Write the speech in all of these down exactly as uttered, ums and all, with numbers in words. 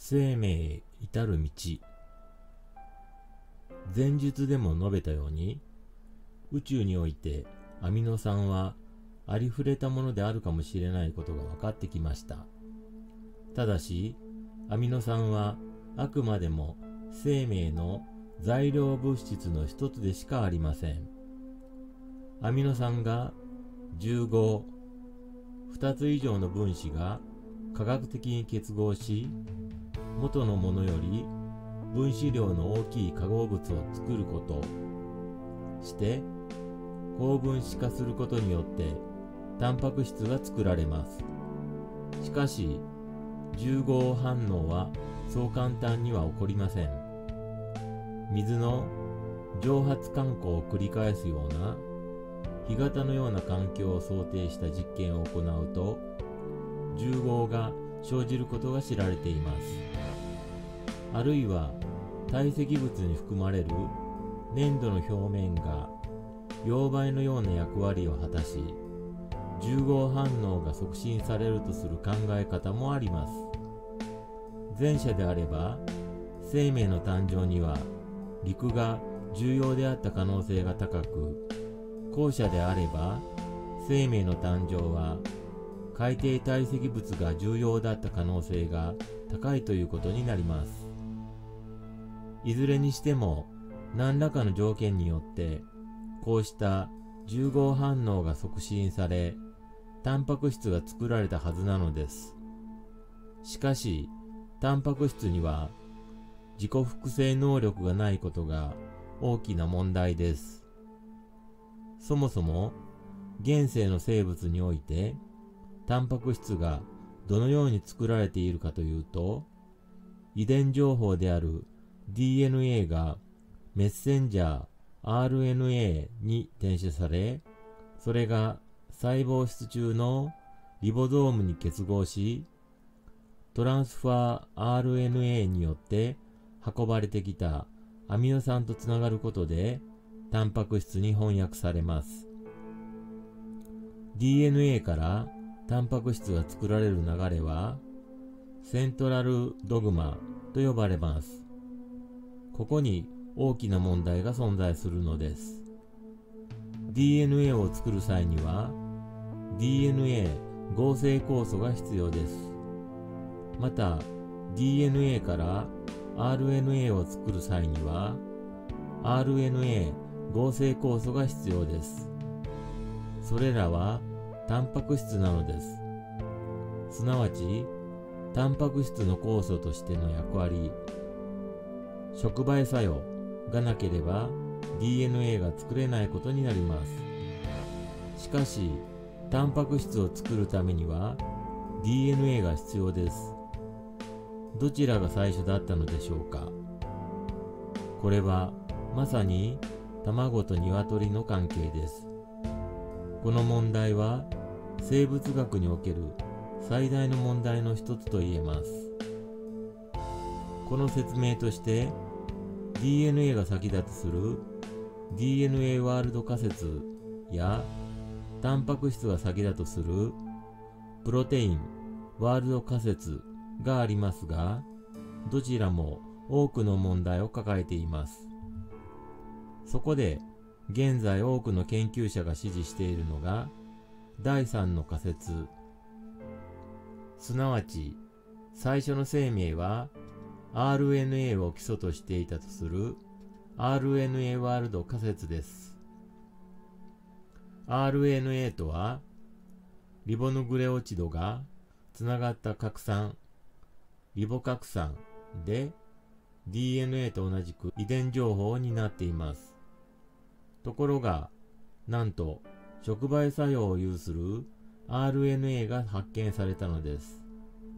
生命へ至る道。前述でも述べたように、宇宙においてアミノ酸はありふれたものであるかもしれないことが分かってきました。ただし、アミノ酸はあくまでも生命の材料物質の一つでしかありません。アミノ酸がじゅうご、ふたつ以上の分子が化学的に結合し、元のものより分子量の大きい化合物を作ることして高分子化することによってタンパク質が作られます。しかしじゅうご反応はそう簡単には起こりません。水の蒸発慣行を繰り返すような干潟のような環境を想定した実験を行うとじゅうごが生じることが知られています。あるいは堆積物に含まれる粘土の表面が溶媒のような役割を果たし、じゅうご反応が促進されるとする考え方もあります。前者であれば生命の誕生には陸が重要であった可能性が高く、後者であれば生命の誕生は海底堆積物が重要だった可能性が高いということになります。いずれにしても何らかの条件によってこうしたじゅうご反応が促進され、タンパク質が作られたはずなのです。しかしタンパク質には自己複製能力がないことが大きな問題です。そもそも現世の生物においてタンパク質がどのように作られているかというと、遺伝情報である ディーエヌエー がメッセンジャー アールエヌエー に転写され、それが細胞質中のリボゾームに結合し、トランスファー アールエヌエー によって運ばれてきたアミノ酸とつながることでタンパク質に翻訳されます。 ディーエヌエー からタンパク質が作られる流れはセントラルドグマと呼ばれます。ここに大きな問題が存在するのです。 ディーエヌエー を作る際には ディーエヌエー 合成酵素が必要です。また ディーエヌエー から アールエヌエー を作る際には アールエヌエー 合成酵素が必要です。それらはタンパク質なのです。すなわちタンパク質の酵素としての役割、触媒作用がなければ ディーエヌエー が作れないことになります。しかしタンパク質を作るためには ディーエヌエー が必要です。どちらが最初だったのでしょうか。これはまさに卵と鶏の関係です。この問題は生物学における最大の問題の一つと言えます。この説明として ディーエヌエー が先だとする ディーエヌエー ワールド仮説やタンパク質が先だとするプロテインワールド仮説がありますが、どちらも多くの問題を抱えています。そこで現在多くの研究者が支持しているのがだいさんの仮説、すなわち最初の生命は アールエヌエー を基礎としていたとする アールエヌエー ワールド仮説です。 アールエヌエー とはリボヌクレオチドがつながった核酸、リボ核酸で ディーエヌエー と同じく遺伝情報を担っています。ところが、なんと触媒作用を有する アールエヌエー が発見されたのです。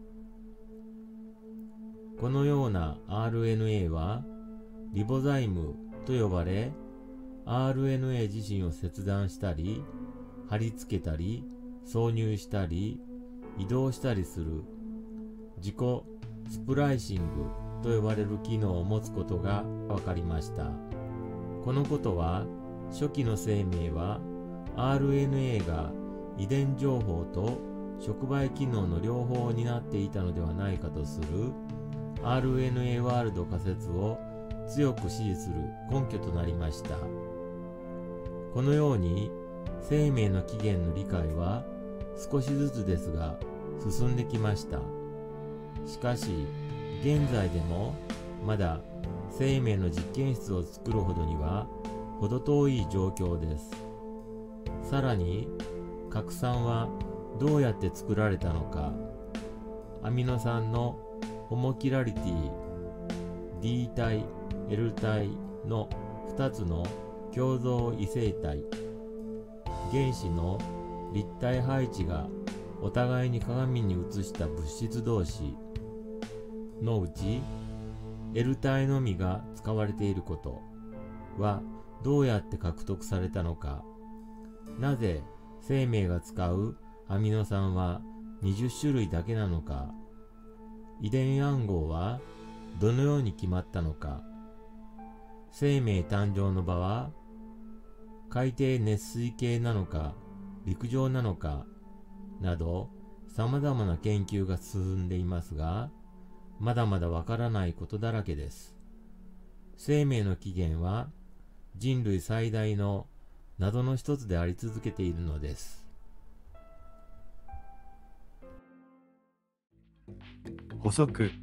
このような アールエヌエー はリボザイムと呼ばれ、アールエヌエー 自身を切断したり、貼り付けたり、挿入したり、移動したりする自己スプライシングと呼ばれる機能を持つことが分かりました。このことは初期の生命は アールエヌエー が遺伝情報と触媒機能の両方を担っていたのではないかとするアールエヌエー ワールド仮説を強く支持する根拠となりました。このように生命の起源の理解は少しずつですが進んできました。しかし現在でもまだ生命の実験室を作るほどには程遠い状況です。さらに核酸はどうやって作られたのか、アミノ酸のホモキラリティ D 体 L 体のふたつの共造異性体、原子の立体配置がお互いに鏡に映した物質同士のうち L 体のみが使われていることはどうやって獲得されたのか、なぜ生命が使うアミノ酸はにじゅっしゅるいだけなのか、遺伝暗号はどのように決まったのか、生命誕生の場は海底熱水系なのか陸上なのかなど様々な研究が進んでいますが、まだまだわからないことだらけです。生命の起源は人類最大の謎の一つであり続けているのです。 補足。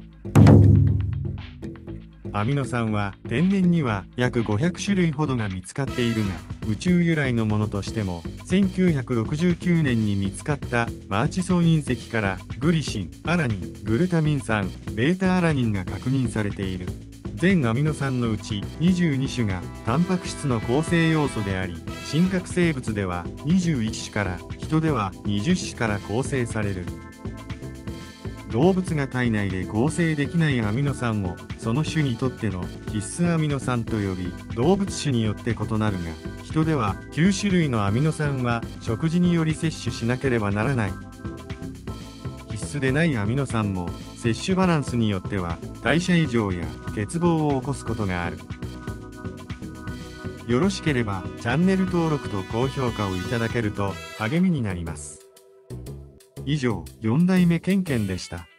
アミノ酸は天然には約ごひゃくしゅるいほどが見つかっているが、宇宙由来のものとしてもせんきゅうひゃくろくじゅうきゅうねんに見つかったマーチソン隕石からグリシン、アラニン、グルタミン酸、ベータアラニンが確認されている。全アミノ酸のうちにじゅうにしゅがタンパク質の構成要素であり、真核生物ではにじゅういっしゅから人ではにじゅっしゅから構成される。動物が体内で構成できないアミノ酸をその種にとっての必須アミノ酸と呼び、動物種によって異なるが、人ではきゅうしゅるいのアミノ酸は食事により摂取しなければならない。必須でないアミノ酸も摂取バランスによっては代謝異常や欠乏を起こすことがある。よろしければチャンネル登録と高評価をいただけると励みになります。以上、よん代目ケンケンでした。